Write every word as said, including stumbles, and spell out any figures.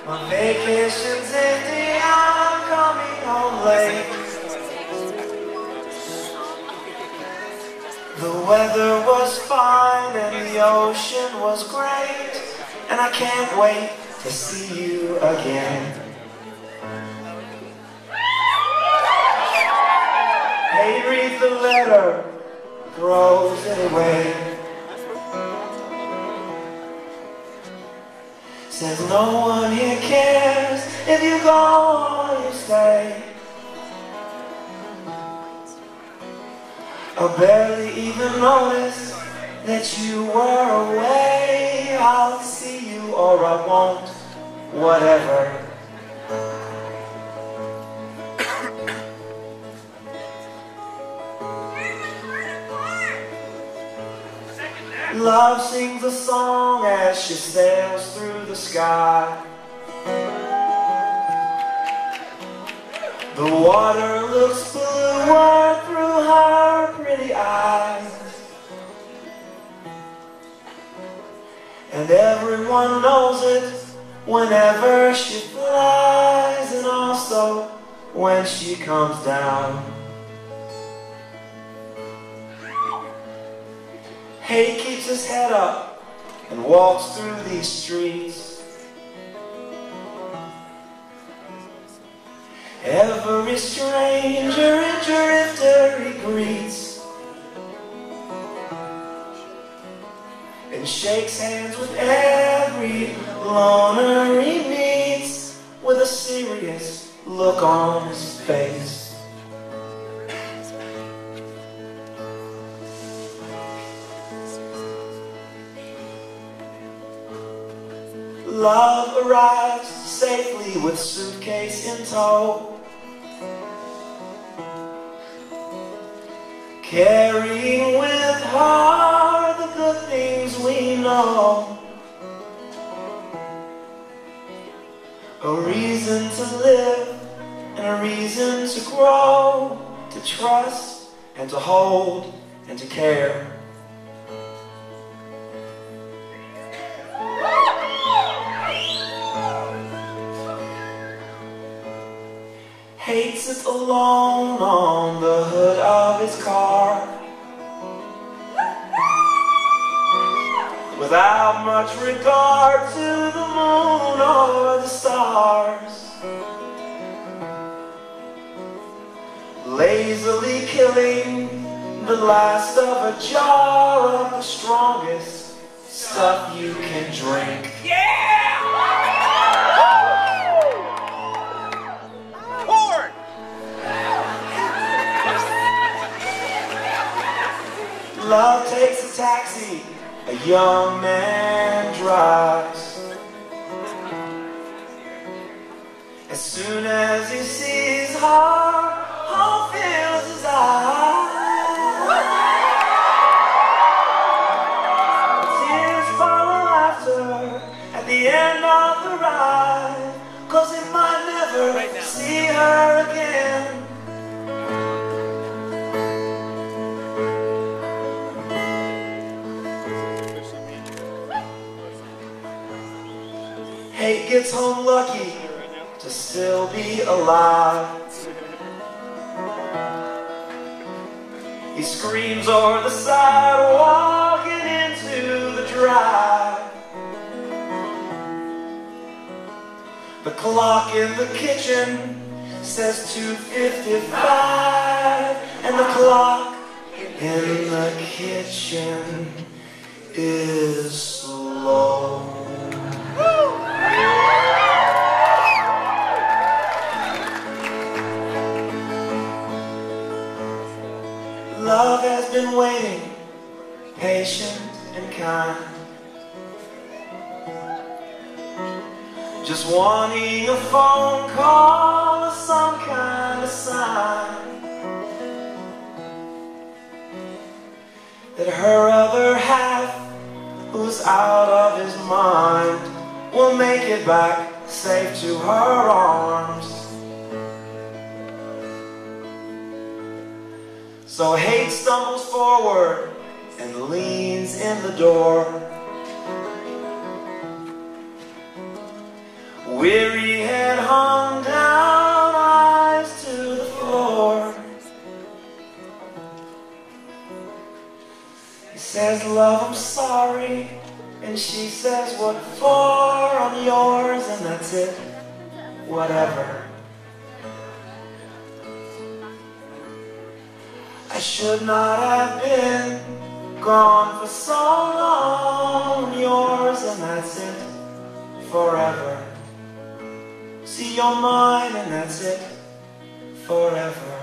My vacation's ending, I'm coming home late. The weather was fine and the ocean was great, and I can't wait to see you again. Hey, read the letter, throws it away. Says no one here cares if you go or you stay. I barely even noticed that you were away. I'll see you or I won't, whatever. Love sings a song as she sails through the sky. The water looks bluer through her pretty eyes, and everyone knows it whenever she flies, and also when she comes down. He keeps his head up and walks through these streets. Every stranger and drifter he greets, and shakes hands with every loner he meets, with a serious look on his face. Love arrives safely with suitcase in tow, carrying with her the good things we know. A reason to live and a reason to grow, to trust and to hold and to care. Hate sits alone on the hood of his car, without much regard to the moon or the stars, lazily killing the last of a jar of the strongest stuff you can drink. Yeah! Love takes a taxi, a young man drives. As soon as he sees her, hope fills his eyes. Tears follow laughter at the end of the ride, 'cause he might never right see her again. Hate gets home lucky to still be alive. He screams over the sidewalk and into the drive. The clock in the kitchen says two fifty-five, and the clock in the kitchen is slow. Love has been waiting, patient and kind, just wanting a phone call or some kind of sign that her other half, who's out of his mind, will make it back safe to her arms. So hate stumbles forward and leans in the door, Weary head hung down, eyes to the floor. He says, love, I'm sorry. And she says, what for? I'm yours, and that's it. Whatever. I should not have been gone for so long. I'm yours, and that's it. Forever. See, you're mine, and that's it. Forever.